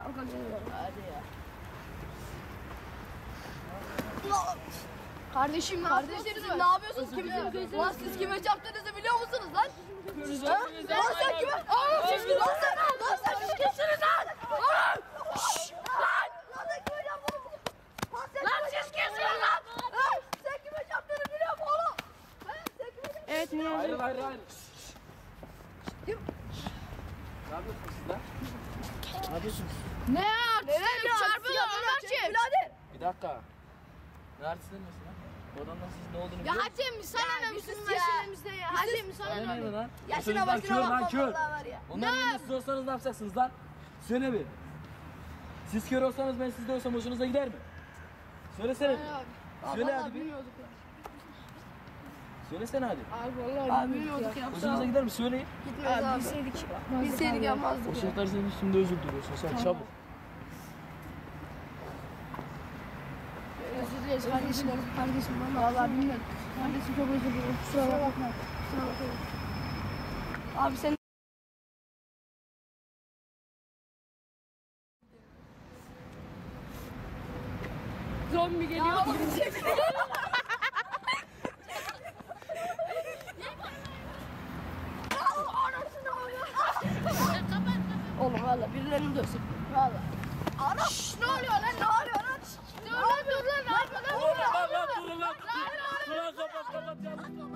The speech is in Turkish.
Hadi ya. Kardeşim kardeşiniz ne yapıyorsunuz? Lan siz kime çarptığınızı biliyor musunuz lan? Lan sen kime? Lan siz kimsiniz lan? Lan siz kimsiniz lan? Sen kime çarptığını biliyor musun oğlum? Evet niye? Hayır. Ne yapıyorsunuz siz lan? Ne yapıyorsunuz? Ne artistlik çarpıyorlar onlar kim? Birader. Bir dakika. Ne artistler misin lan? Bu adamdan siz ne olduğunu Ya biliyor musunuz? Hatem sana ne bizim meşalemizde ya? Hatem sana Sana ne? ne lan? Ya Bu şuna çocuklar başına kör lan, bakma kör. vallahi var ya. Onların yerinde siz olsanız ne yapacaksınız lan? Söyle bir. Siz kör olsanız ben sizde olsam hoşunuza gider mi? Söylesene. Söyle hadi bir. Söylesene hadi. Abi vallahi bilmiyorduk ya. Hoşunuza gider mi? Söyleyin. Gitmez abi. Bilseydik yapmazdık O ya. çocuklar senin üstünde özür diliyorsun sen çabuk. Özür dileriz kardeşim. Kardeşim vallahi bilmiyorum. Kardeşim çok özür dilerim. Kusura bakma. Abi sen zombi geliyor. Oğlum valla birilerini dövsün. Valla. Ana ne oluyor lan? Ne oluyor lan? Dur lan ne yapıyorsun? Durun lan. Durun kapat.